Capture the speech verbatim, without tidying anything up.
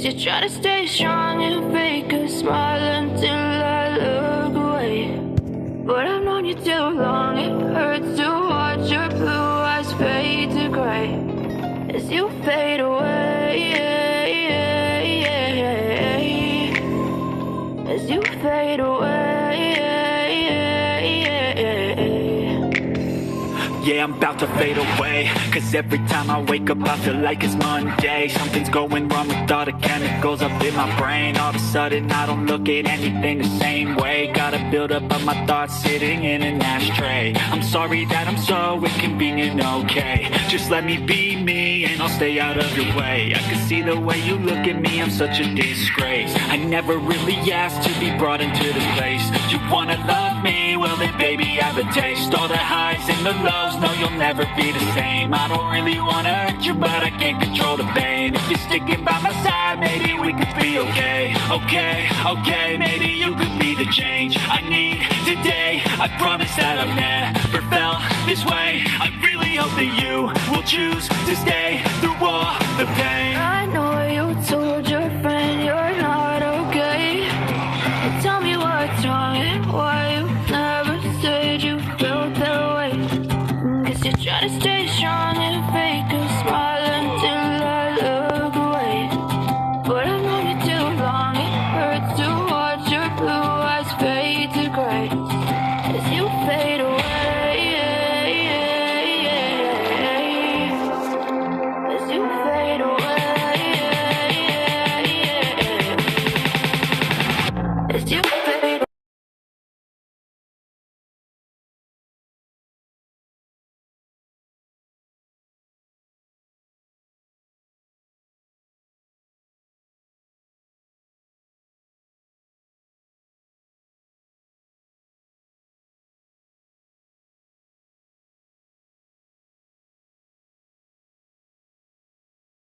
you try to stay strong and fake a smile until I look away. But I've known you too long, it hurts to watch your blue eyes fade to gray as you fade away, as you fade away. Yeah, I'm about to fade away, cause every time I wake up I feel like it's Monday. Something's going wrong with all the chemicals up in my brain. All of a sudden I don't look at anything the same way. Gotta build up of my thoughts sitting in an ashtray. I'm sorry that I'm so inconvenient, okay. Just let me be me and I'll stay out of your way. I can see the way you look at me, I'm such a disgrace. I never really asked to be brought into this place. You wanna love me? Well then baby I have a taste. All the highs and the lows, no you'll never be the same. I don't really wanna hurt you but I can't control the pain. If you're sticking by my side maybe we could be okay. Okay, okay, maybe you could be the change I need today. I promise that I've never felt this way. I really hope that you will choose to stay through all the pain. I know you told your friend you're not okay. But tell me what's wrong and why you never said you felt that way. Guess you try to stay